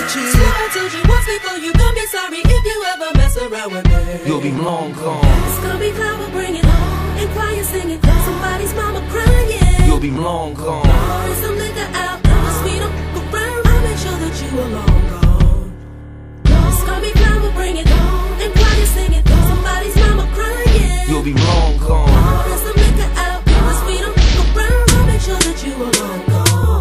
cheat. So I told you once before, you gon' be sorry if you ever mess around with me. You'll be long gone. It's gonna be flower bringing home and choir singing, somebody's mama crying. You'll be long gone. Pour some liquor out, the sweet around. I'll make sure that you are long gone. It's gonna be flower bringing home and choir singing, somebody's mama crying. You'll be long gone. Pour some liquor out, the sweet around. I'll make sure that you are long gone.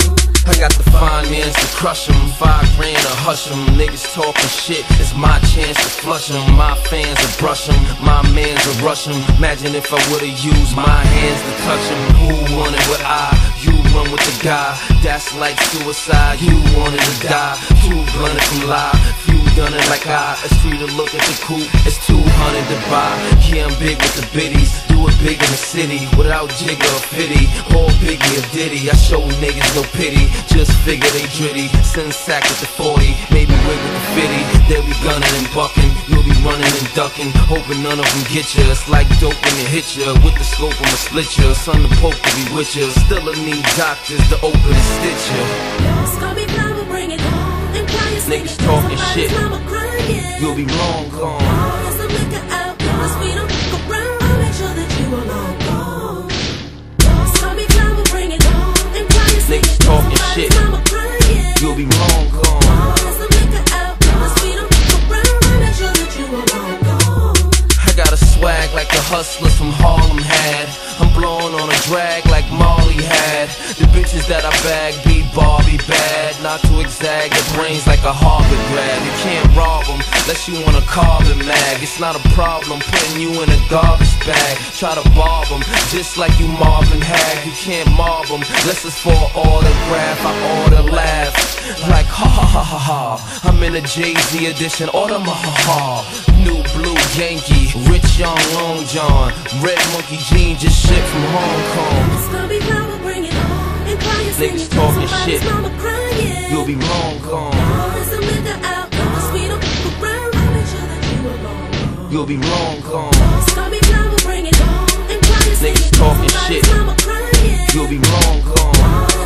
I got the finance to crush 'em, 5 grand to hush 'em. Niggas talking shit, it's my chance to flush 'em. My fans will brush 'em, my mans will rush 'em. Imagine if I would've used my hands to touch 'em. Who wanted what you run with the guy. That's like suicide, you wanted to die. Too blunted from lie, few done it like I. A street to look at the coupe, it's 200 to buy. Yeah, I'm big with the biddies, do it big in the city. Without jigger or pity, or Biggie or Diddy. I show niggas no pity, just figure they gritty. Send sack with the 40, maybe wig with the 50. They'll be gunning and bucking, you'll be running and ducking. Hoping none of them get you, it's like dope when it hit you. With the scope I'ma split you, son the Pope to be with you. Still I need doctors to open and stitch you. It's gonna be flower bringing home and choir singing, Niggas talking shit, mama crying. you'll be long gone. Pour some liquor out, the sweet around. I'll make sure that you are long gone. It's gonna be flower bringing home and choir singing, Niggas talking shit, mama crying. you'll be long gone. Pour some liquor out, the sweet around. I'll make sure that you are long gone. I got a swag like the hustlers from Harlem had. I'm blowing on a drag like Marley had. The bitches that I bag be Barbie bad. Not to exag, the brains like a Harvard grad. You can't rob them unless you want a carbon mag. It's not a problem putting you in a garbage bag. Try to bob them just like you Marvin Hag. You can't mob them unless it's for an autograph. I order laugh like ha ha ha ha ha. I'm in a Jay-Z edition, order my ha ha. New blue Yankee, rich young Long John. Red monkey jeans, just shit from Hong Kong. It's gonna be flower bringing home and choir singing, Niggas talking somebody's shit, mama crying. you'll be long gone. Pour some liquor out, the sweet around. I'll make sure that you are long gone. You'll be long gone. It's gonna be flower bringing home and choir singing, Niggas talking shit, somebody's mama crying. you'll be long gone.